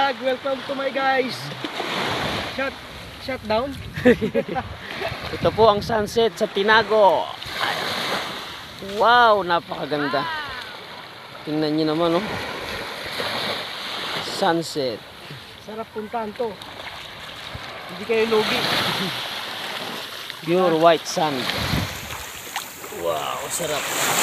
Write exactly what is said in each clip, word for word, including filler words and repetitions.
vlog. Welcome to my guys. Shut, shut down. Ito po ang sunset sa Tinago. Wow, napakaganda. Tingnan niyo naman, oh. Sunset. Sarap puntahan to. Hindi kayo lugi. Pure white sand. Wow, sarap.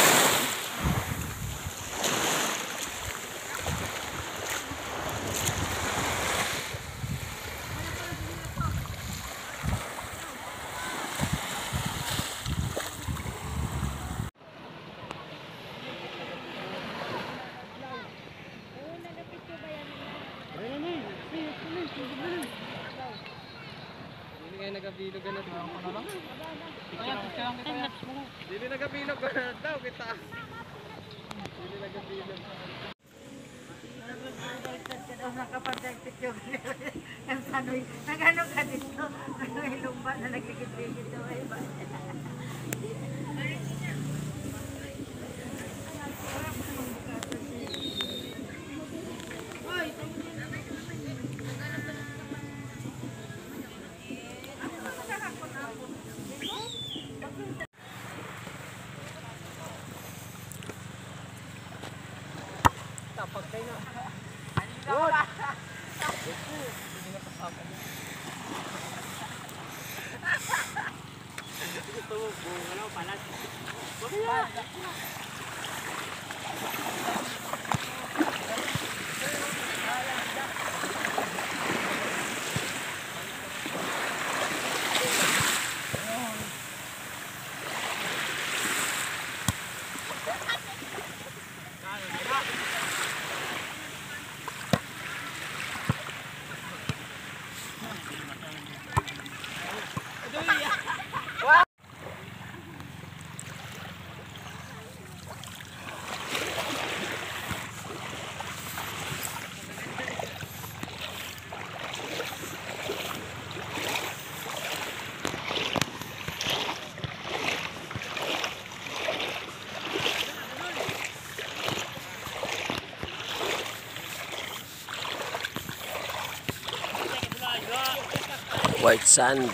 Hindi nagabilog ka na daw. Hindi nagabilog ka na daw. Kita. Hindi nagabilog. Nakapag-picture. Nag-ano ka dito? May lumba na nagkikipigit dito. Tapag kayo na. Good. Ito mo, ano, palat. White sand.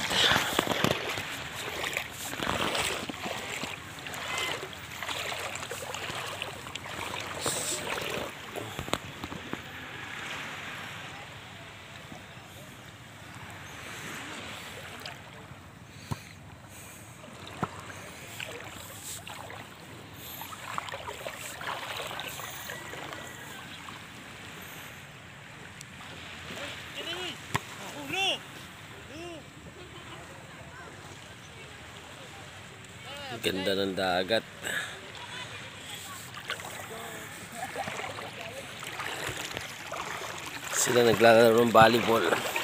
Ganda ng dagat. Sila naglalaro ng volleyball.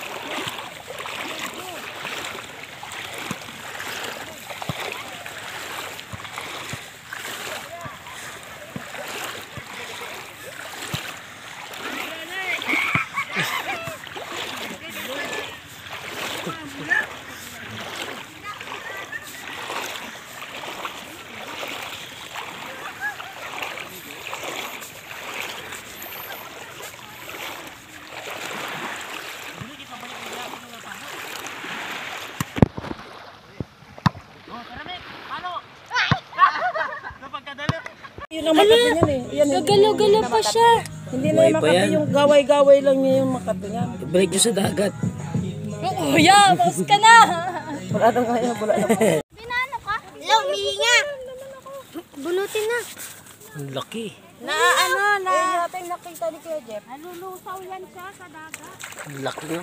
Yun ang makati niyan eh. Yan, Gagalaw-galaw pa siya. Hindi na yung makati, yung gaway-gaway lang niya yung makati niyan. Ibalik nyo sa dagat. Oo, yeah, bawas ka na. Wala na nga yan, wala na. Pinano ka? Hello, mihinga. Bunutin na. Ang laki. Na ano, na. Eh, natin nakita ni Kuya Jeff. Nalulusaw yan siya sa dagat. Ang laki nyo.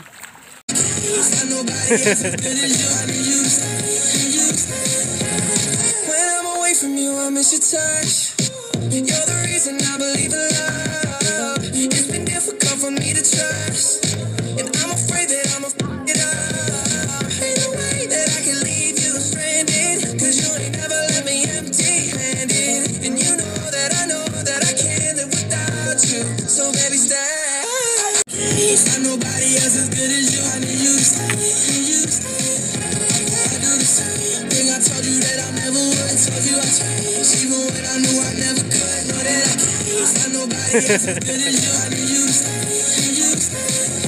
When I'm away from you, I miss your touch. You're the reason I believe in love. It's been difficult for me to trust, and I'm afraid that I'm a f it up. Ain't no way that I can leave you stranded, cause you ain't never let me empty-handed. And you know that I know that I can't live without you. So baby, stay. Got nobody else as good as you. I need you to stay. Need you to stay. I do the same thing. I told you that I never would. I told you I changed, even when I knew I never could. Know that I can't. Got nobody else as good as you. I need you to stay. Need you to stay.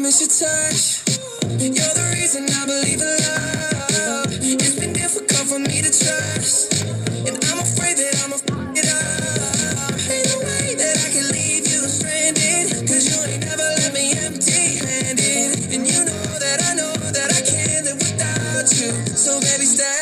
miss your touch. You're the reason I believe in love. It's been difficult for me to trust, and I'm afraid that I'm a f- it up. Ain't no way that I can leave you stranded, cause you ain't never let me empty-handed. And you know that I know that I can't live without you. So baby, stay.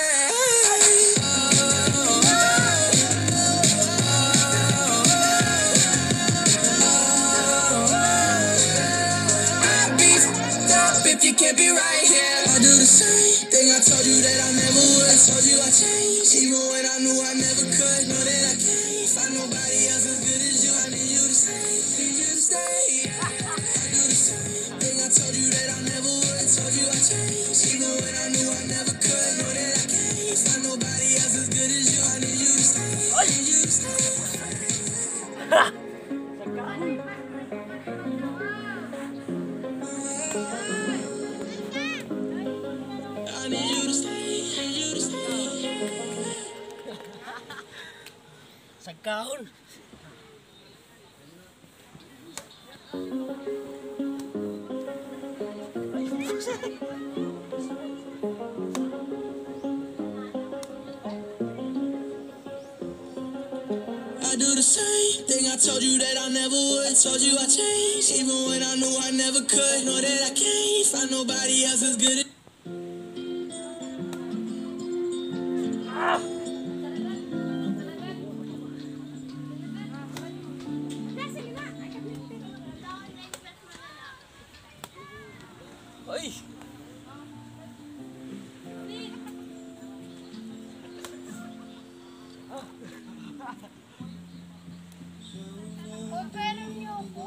If you can't be right here, I'll do the same thing I told you that I never would. I told you I changed, even when I knew I never could. Know that I can't find nobody else as good as you. I need you to stay, need you to stay. I do the same thing I told you that I never would. I told you I changed, even when I knew I never could. Know that I can't find nobody else as good as you. I need you to stay, need you to stay. I need you to stay, need you to stay. Sagkahon. I do the same thing I told you that I never would. I told you I changed, even when I knew I never could. Know that I can't find nobody else as good as. Uy! Pagpera niyo ako.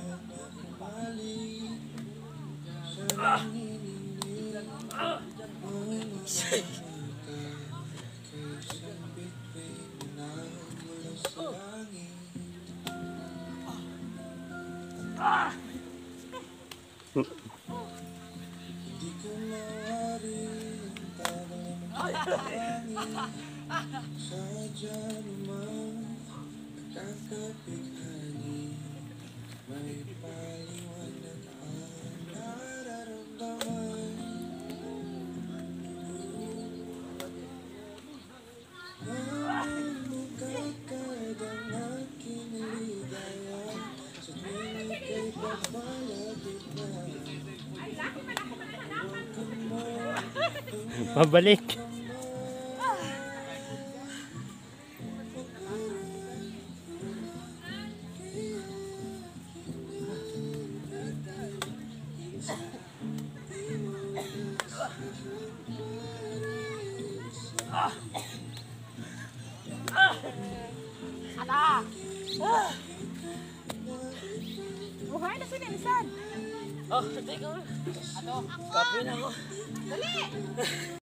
Mabalik. Ada. Buhay na sila, Lisan. Oh, teka. Ano? Kape na ako. Dali.